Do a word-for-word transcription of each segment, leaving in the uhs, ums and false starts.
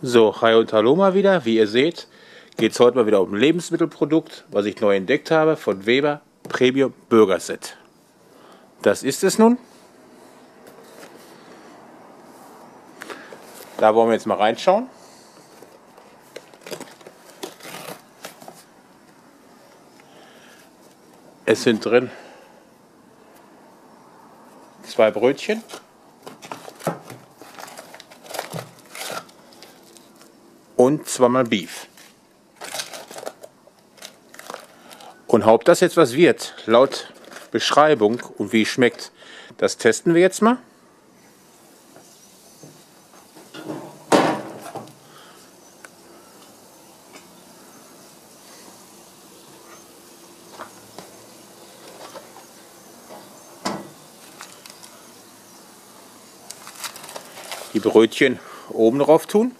So, hi und hallo mal wieder. Wie ihr seht, geht es heute mal wieder um ein Lebensmittelprodukt, was ich neu entdeckt habe, von Weber Premium Burger Set. Das ist es nun. Da wollen wir jetzt mal reinschauen. Es sind drin zwei Brötchen, und zweimal Beef. Und ob das jetzt was wird, laut Beschreibung und wie es schmeckt, das testen wir jetzt mal. Die Brötchen oben drauf tun.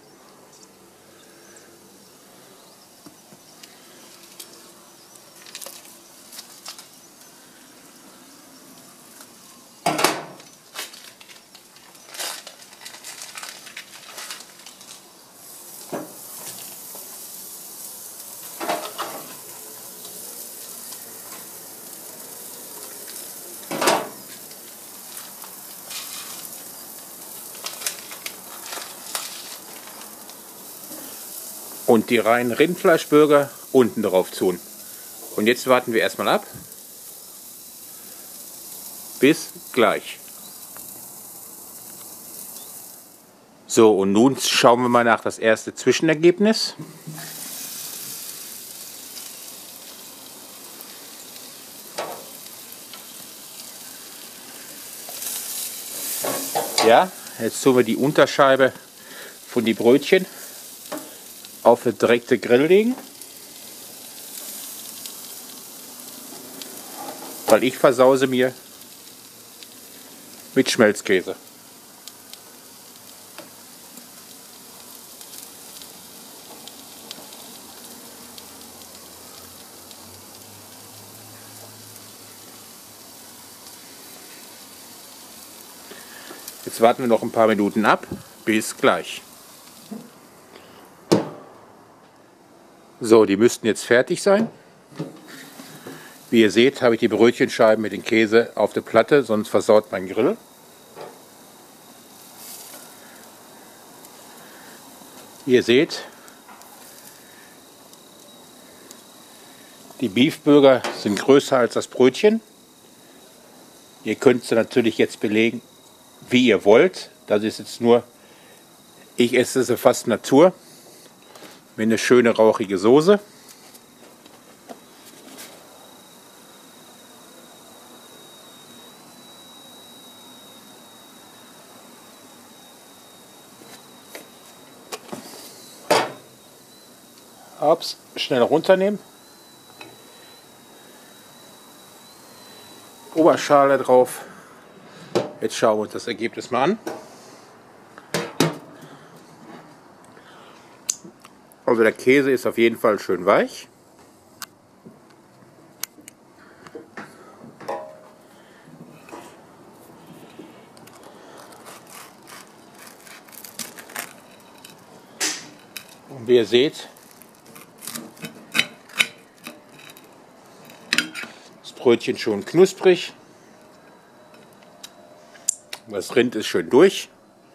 Und die reinen Rindfleischburger unten drauf tun. Und jetzt warten wir erstmal ab. Bis gleich. So, und nun schauen wir mal nach das erste Zwischenergebnis. Ja, jetzt tun wir die Unterscheibe von die Brötchen auf den direkten Grill legen, weil ich versause mir mit Schmelzkäse. Jetzt warten wir noch ein paar Minuten ab. Bis gleich. So, die müssten jetzt fertig sein. Wie ihr seht, habe ich die Brötchenscheiben mit dem Käse auf der Platte, sonst versaut mein Grill. Wie ihr seht, die Beefburger sind größer als das Brötchen. Ihr könnt sie natürlich jetzt belegen, wie ihr wollt. Das ist jetzt nur, ich esse sie fast Natur. Mit einer schöne rauchige Soße. Ups, schnell runternehmen. Oberschale drauf. Jetzt schauen wir uns das Ergebnis mal an. Also der Käse ist auf jeden Fall schön weich. Und wie ihr seht, das Brötchen schon knusprig. Das Rind ist schön durch.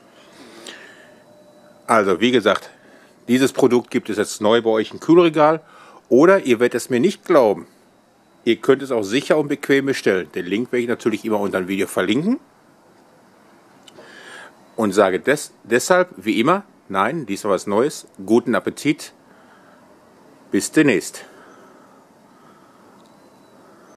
Also wie gesagt, dieses Produkt gibt es jetzt neu bei euch im Kühlregal, oder ihr werdet es mir nicht glauben, ihr könnt es auch sicher und bequem bestellen. Den Link werde ich natürlich immer unter dem Video verlinken. Und sage des, deshalb, wie immer, nein, diesmal was Neues, guten Appetit, bis demnächst.